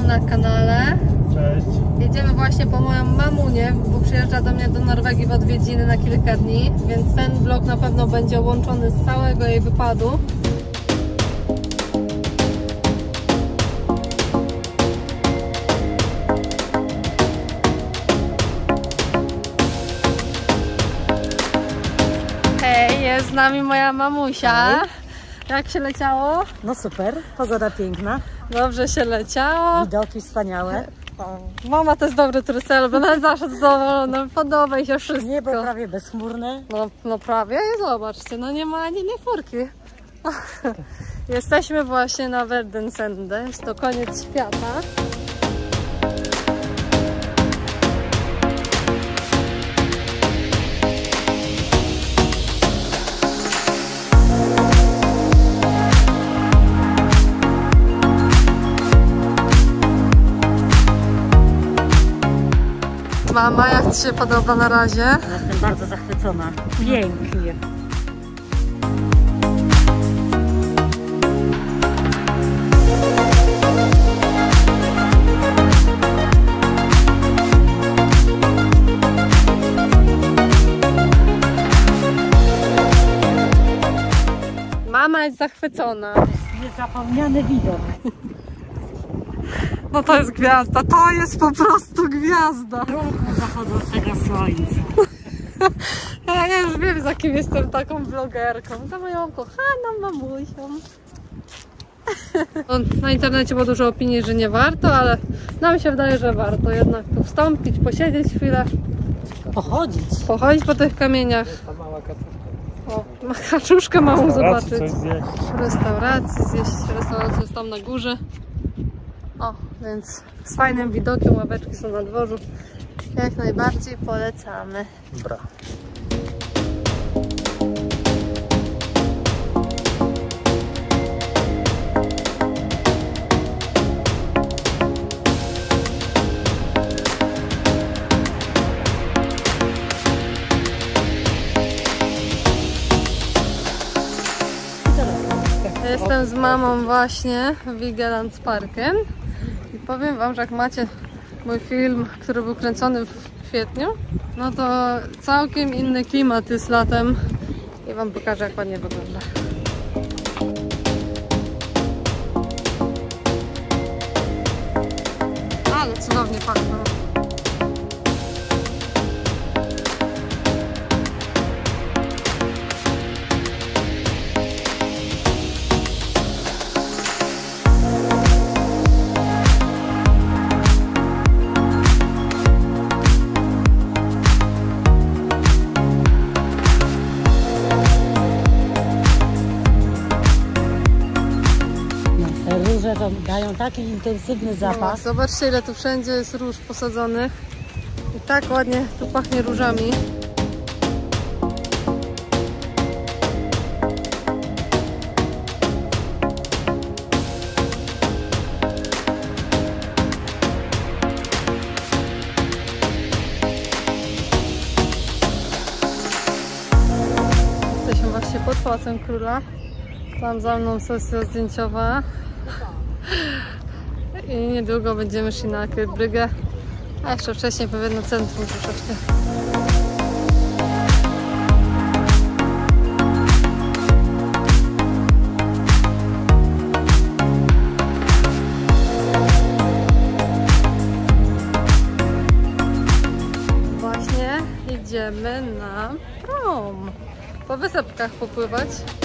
na kanale. Cześć. Jedziemy właśnie po moją mamunię, bo przyjeżdża do mnie do Norwegii w odwiedziny na kilka dni, więc ten vlog na pewno będzie łączony z całego jej wypadu. Hej, jest z nami moja mamusia. Jak się leciało? No super, pogoda piękna, Dobrze się leciało. widoki wspaniałe. Mama to jest dobry turystel, bo ona zawsze zadowolona, podoba jej się wszystko. Niebo prawie bezchmurne. No prawie, i zobaczcie, no nie ma ani jednej chmurki. Jesteśmy właśnie na Verdensende, jest to koniec świata. Mama, jak Ci się podoba na razie? Jestem bardzo zachwycona. Pięknie. Mama jest zachwycona. Niezapomniany widok. No to jest gwiazda, to jest po prostu gwiazda. Piękno zachodzącego słońca. Ja już wiem, za kim jestem taką vlogerką. Za moją kochaną mamusią. Na internecie było dużo opinii, że nie warto, ale nam się wydaje, że warto jednak tu wstąpić, posiedzieć chwilę, pochodzić po tych kamieniach. Ta mała kaczuszka. O, kaczuszkę małą zobaczyć. Coś zjeść. Restauracja jest tam na górze. O, więc z fajnym widokiem, ławeczki są na dworzu. Jak najbardziej polecamy. Dobra. Jestem z mamą właśnie w Vigelandsparken i powiem wam, że jak macie mój film, który był kręcony w kwietniu, no to całkiem inny klimat jest latem i wam pokażę, jak ładnie wygląda. Ale cudownie pachną. Róże to dają taki intensywny zapach. No, zobaczcie, ile tu wszędzie jest róż posadzonych i tak ładnie tu pachnie różami. Jesteśmy właśnie pod Pałacem Króla. Tam za mną sesja zdjęciowa. I niedługo będziemy szli na Aker-Brygge, a jeszcze wcześniej pewnie na centrum troszeczkę. Właśnie idziemy na prom. Po wysepkach popływać.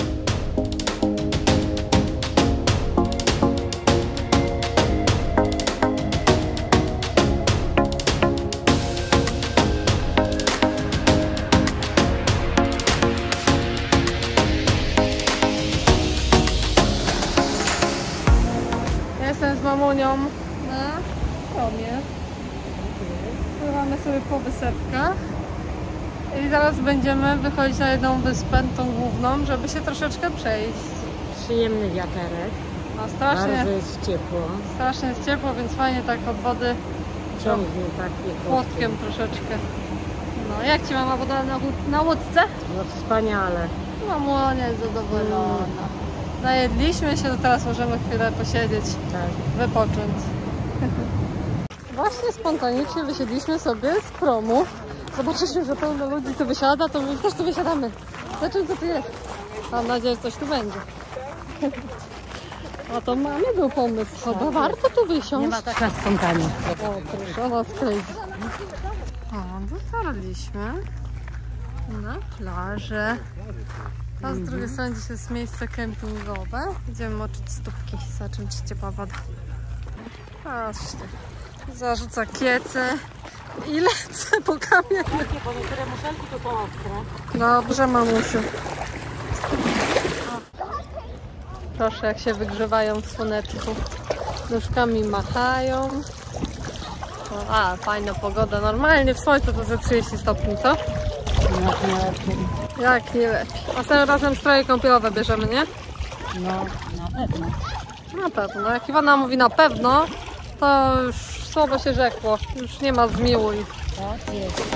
Jestem z mamunią na promie. Pływamy sobie po wysepkach i zaraz będziemy wychodzić na jedną wyspę, tą główną, żeby się troszeczkę przejść. Przyjemny wiaterek. No strasznie, Bardzo jest ciepło. strasznie jest ciepło, więc fajnie tak od wody Ciągnie takie płotkiem troszeczkę. No, jak Ci mama podała na łódce? No wspaniale. Mamunia jest zadowolona. Najedliśmy się, to teraz możemy chwilę posiedzieć, Tak. wypocząć. Właśnie spontanicznie wysiedliśmy sobie z promu. Zobaczyliśmy, że pełno ludzi tu wysiada, to my też tu wysiadamy. Zobaczymy, co tu jest. Mam nadzieję, że coś tu będzie. A to mamy był pomysł. Chyba warto tu wysiąść. Nie ma taka spontanie. O, proszę, ona sklejdzie. O, dotarliśmy na plażę. A z drugiej strony gdzieś jest miejsce kempingowe. Idziemy moczyć stópki. Zobaczymy, czy ciepła woda. Patrzcie. Zarzuca kiece i lecę po kamieniu. Bo niektóre muszelki to są ostre. Dobrze, mamusiu. Proszę, jak się wygrzewają w słoneczku. Nóżkami machają. A, fajna pogoda. Normalnie w słońcu to ze 30 stopni, co? Jak nie lepiej. Jak nie lepiej. Następnym razem stroje kąpielowe bierzemy, nie? No, na pewno. Na pewno. Jak Iwona mówi na pewno, to już słowo się rzekło. Już nie ma zmiłuj. Tak jest.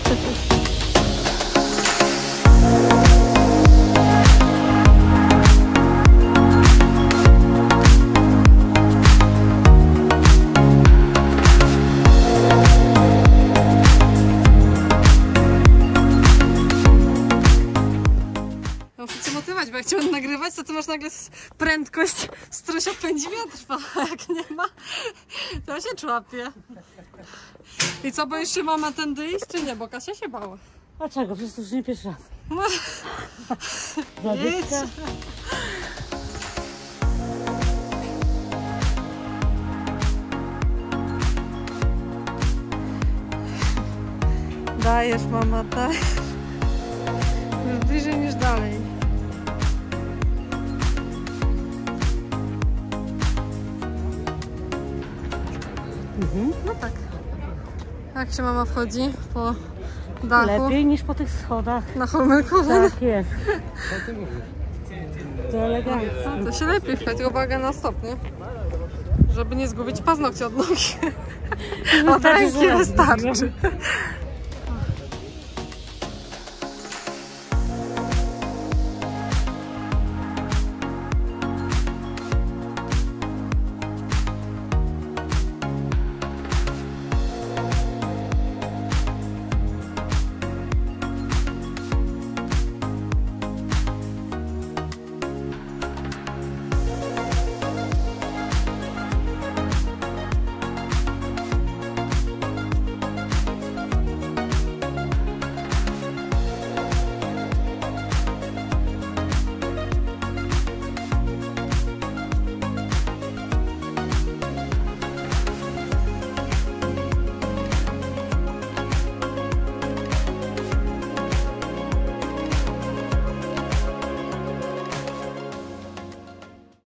Muszę cię motywować, bo jak cię będę nagrywać, to ty masz nagle prędkość 180 metrów, a jak nie ma, to się człapie. I co, boisz się mama tędy iść, czy nie? Bo Kasia się bała. A czego? Przecież to już nie pierwszy raz. Idź. Zadyszka. Dajesz, mama, dajesz. Już bliżej niż dalej. No tak. Jak się mama wchodzi po dachu? Lepiej niż po tych schodach. Na Holmenkollen. Tak jest. To elegancko. To się lepiej wchodzi, uwaga na stopnie. Żeby nie zgubić paznokci od nogi. Od ręki wystarczy.